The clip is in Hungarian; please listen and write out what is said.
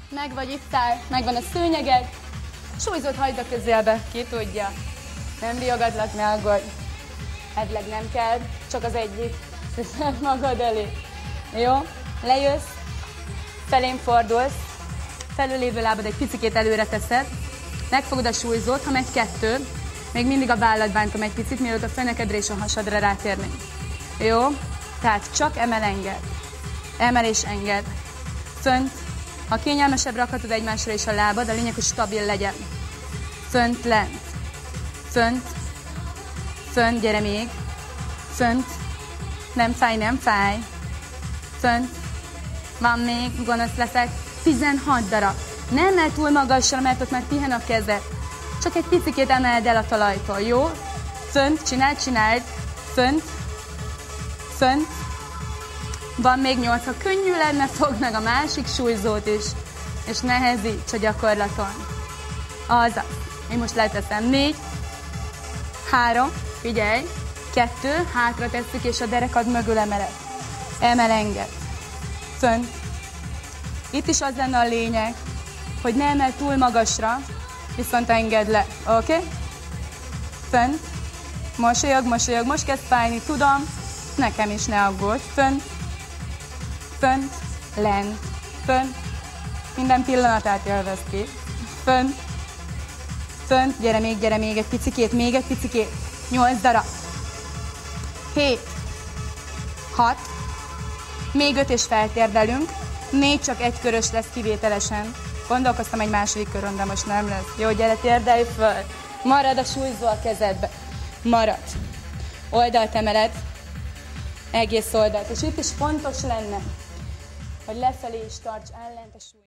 Meg vagy itt áll, megvan a szőnyeged. Súlyzót hagyd a közelbe, ki tudja. Nem riogatlak, ne aggódj. Edleg nem kell, csak az egyik. Teszed magad elé. Jó? Lejössz, felém fordulsz, felülévő lábad egy picikét előre teszed, megfogod a súlyzót, ha megy 2, még mindig a vállad bántom egy picit, mielőtt a fenekedre és a hasadra rátérnénk. Jó? Tehát csak emel-enged. Emel és enged. Fönt. Ha kényelmesebb, rakhatod egymásra is a lábad, a lényeg, hogy stabil legyen. Fönt, lent. Fönt. Fönt, gyere még. Fönt. Nem fáj, nem fáj. Fönt. Van még, gonosz leszek. 16 darab. Ne emeld túl magasra, mert ott már pihen a kezed. Csak egy picikét emeld el a talajtól, jó? Fönt, csináld. Fönt. Fönt. Van még 8, ha könnyű lenne, fogd meg a másik súlyzót is, és nehezíts a gyakorlaton. Azaz. Én most leteszem 4, 3, figyelj, 2, hátra tesszük, és a derekad mögül emeled. Emel, enged. Fönt. Itt is az lenne a lényeg, hogy ne emel túl magasra, viszont engedd le. Oké? Fönt. Mosolyog, most kezd fájni, tudom. Nekem is, ne aggódj. Fönt. Fönt. Lent. Fönt. Minden pillanatát élvezd ki. Fönt. Fönt. Gyere még egy picikét. 8 darab. 7. 6. Még 5 és feltérdelünk. 4 csak egy körös lesz kivételesen. Gondolkoztam egy második körön, de most nem lesz. Jó, gyere, térdelj föl. Marad a súlyzó a kezedbe. Marad. Oldalt emeled. Egész oldalt. És itt is fontos lenne, hogy lefelé is tarts ellent a súlyt.